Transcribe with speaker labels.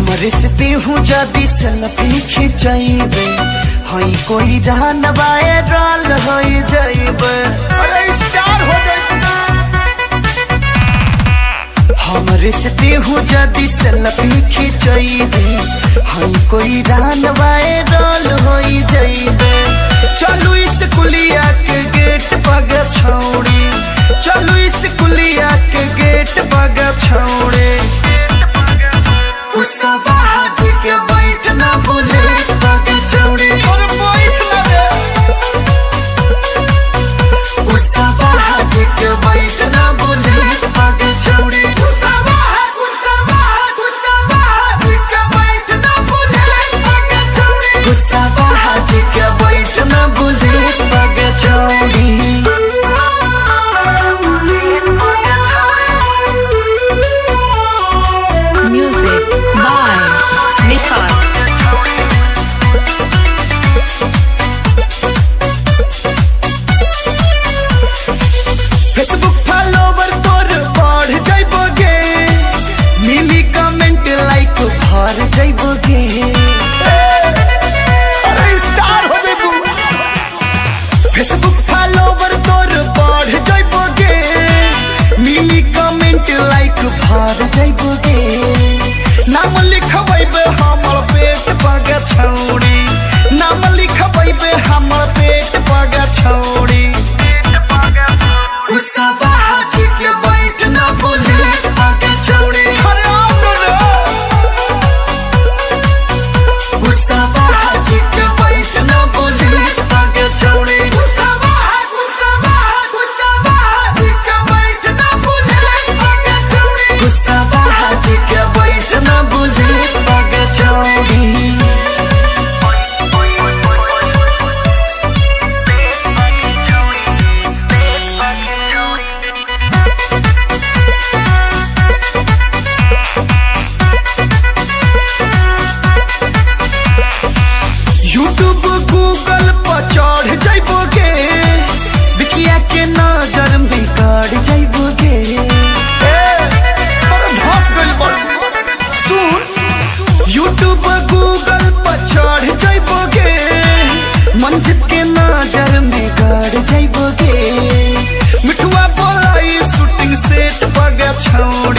Speaker 1: हमरे से देहू जदी सेल्फी खिंचैबे हई कोई रहन वायरल हो जाइबे। अरे स्टार हो जाइबे। हमरे से देहू जदी सेल्फी खिंचैबे हई कोई रहन वायरल हो जाइबे। चलू इस कुलिया के गेट पग छौड़ी, चलू इस कुलिया के गेट पग छौड़े। के बैठ ना भूले पग छौड़ी और बैठ ना रे। के बैठ ना भूले पग छौड़ी। के बैठ ना भूले पग छौड़ी। के बैठ ना भूले पग छौड़ी।
Speaker 2: Music by Nissan।
Speaker 1: Facebook follower तोर बढ़ जाइबोगे, मिली कमेंट लाइक भर जाइबोगे। अरे स्टार हो जाइबो। फेसबुक फॉलोवर तोर बढ़ जाइबोगे, मिली कमेंट लाइक भर जाइबोगे। नाम लिखबैबे हमर पेट पग छौड़ी, नाम लिखबैबे हमर पेट पग छौड़ी। के बैठ ना भूले पग छौड़ी। अरे के बैठ ना भूले पग छौड़ी। के बैठ ना भूले पग छौड़ी। के बैठ ना भूले पग छौड़ी। यूट्यूब गूगल पर चढ़ जाइबोगे, बिकिया के नजर में गड़ जाइबोगे। सुन, यूट्यूब गूगल पर चढ़ जाइबोगे, मंजित के नजर में गड़ जाइबोगे। मिठुआ बोलाई शूटिंग सेट पग छौड़ी।